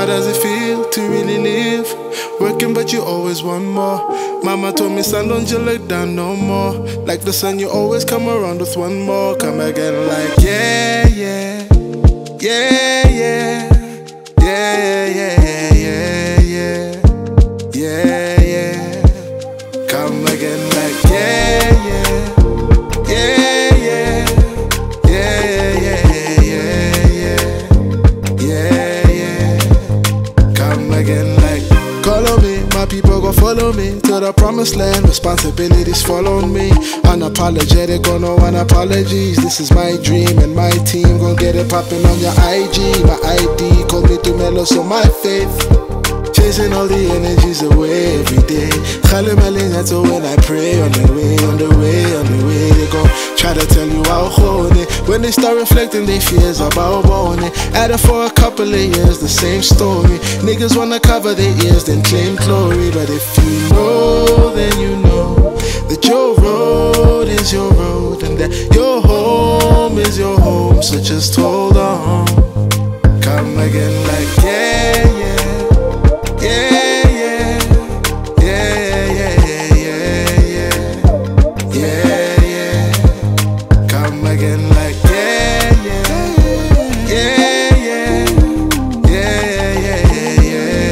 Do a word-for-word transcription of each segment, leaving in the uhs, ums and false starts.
How does it feel to really live? Working but you always want more. Mama told me, son, don't you look down no more. Like the sun, you always come around with one more. Come again like yeah, yeah, yeah, yeah, yeah, yeah, yeah, yeah, yeah, yeah. Come again like yeah, yeah, yeah, yeah, yeah, yeah, yeah, yeah, yeah. Come again like call on me, my people go follow me to the promised land. Responsibilities follow me. Unapologetic, gon' no one apologies. This is my dream and my team gon' get it poppin' on your I G. My I D call me to mellow, so my faith chasing all the energies away every day. That's when I pray on the way, on the way, on the way. They gon' try to tell you how hold it. When they start reflecting their fears about born it. At it for a couple of years, the same story. Niggas wanna cover their ears, then claim glory. But if you know, then you know that your road is your road, and that your home is your home. So just hold on. Come again like yeah, yeah. Yeah, yeah, yeah, yeah, yeah, yeah, yeah, yeah. Come again like yeah, yeah, yeah, yeah, yeah, yeah,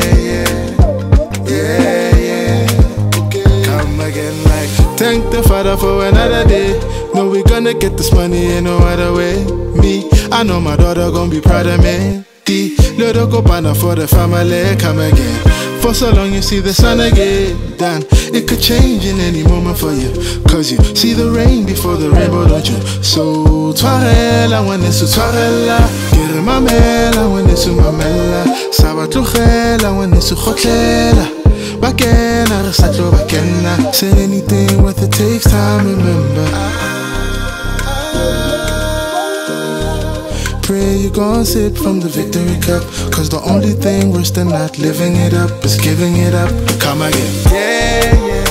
yeah, yeah, yeah. Okay. Come again like thank the Father for another day. No, we gonna get this money in no other way. Me, I know my daughter gonna be proud of me. Little go banner for the family, come again. For so long you see the sun again. Dan, it could change in any moment for you, cause you see the rain before the rainbow, don't you? So twarela when it's twarela, get mamela when it's mamela, sabatluchela when it's khotlela. Bakena resatlo bakena. Say anything worth it takes time, remember. Pray you gon' sip from the victory cup, cause the only thing worse than not living it up is giving it up. Come again. Yeah, yeah.